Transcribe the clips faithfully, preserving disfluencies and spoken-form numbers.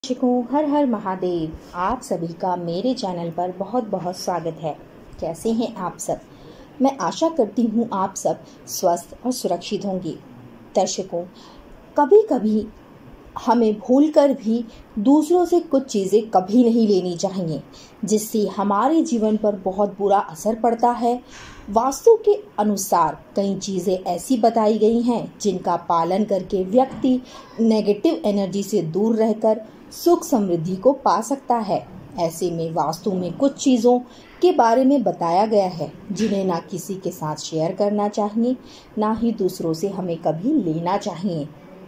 दर्शकों, हर हर महादेव। आप सभी का मेरे चैनल पर बहुत बहुत स्वागत है। कैसे हैं आप सब? मैं आशा करती हूँ आप सब स्वस्थ और सुरक्षित होंगे। दर्शकों, कभी कभी हमें भूलकर भी दूसरों से कुछ चीज़ें कभी नहीं लेनी चाहिए, जिससे हमारे जीवन पर बहुत बुरा असर पड़ता है। वास्तु के अनुसार कई चीज़ें ऐसी बताई गई हैं जिनका पालन करके व्यक्ति नेगेटिव एनर्जी से दूर रहकर सुख समृद्धि को पा सकता है। ऐसे में वास्तु में कुछ चीज़ों के बारे में बताया गया है जिन्हें ना किसी के साथ शेयर करना चाहिए, ना ही दूसरों से हमें कभी लेना चाहिए।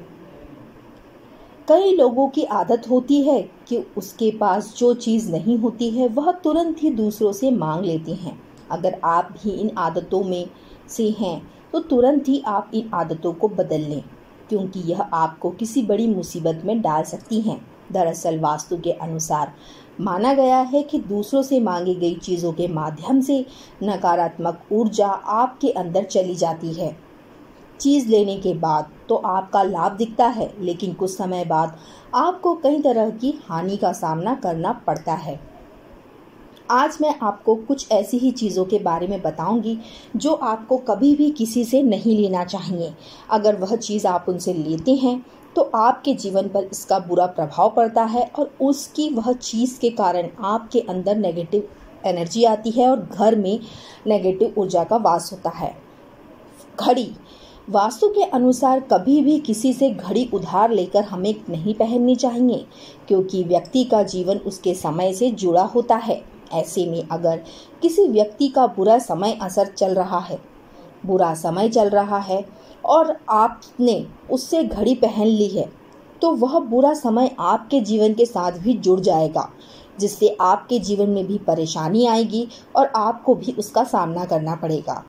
कई लोगों की आदत होती है कि उसके पास जो चीज़ नहीं होती है वह तुरंत ही दूसरों से मांग लेते हैं। अगर आप भी इन आदतों में से हैं तो तुरंत ही आप इन आदतों को बदल लें, क्योंकि यह आपको किसी बड़ी मुसीबत में डाल सकती हैं। दरअसल वास्तु के अनुसार माना गया है कि दूसरों से मांगी गई चीज़ों के माध्यम से नकारात्मक ऊर्जा आपके अंदर चली जाती है। चीज़ लेने के बाद तो आपका लाभ दिखता है, लेकिन कुछ समय बाद आपको कई तरह की हानि का सामना करना पड़ता है। आज मैं आपको कुछ ऐसी ही चीज़ों के बारे में बताऊंगी जो आपको कभी भी किसी से नहीं लेना चाहिए। अगर वह चीज़ आप उनसे लेते हैं तो आपके जीवन पर इसका बुरा प्रभाव पड़ता है और उसकी वह चीज़ के कारण आपके अंदर नेगेटिव एनर्जी आती है और घर में नेगेटिव ऊर्जा का वास होता है। घड़ी वास्तु के अनुसार कभी भी किसी से घड़ी उधार लेकर हमें नहीं पहननी चाहिए, क्योंकि व्यक्ति का जीवन उसके समय से जुड़ा होता है। ऐसे में अगर किसी व्यक्ति का बुरा समय असर चल रहा है बुरा समय चल रहा है और आपने उससे घड़ी पहन ली है, तो वह बुरा समय आपके जीवन के साथ भी जुड़ जाएगा, जिससे आपके जीवन में भी परेशानी आएगी और आपको भी उसका सामना करना पड़ेगा।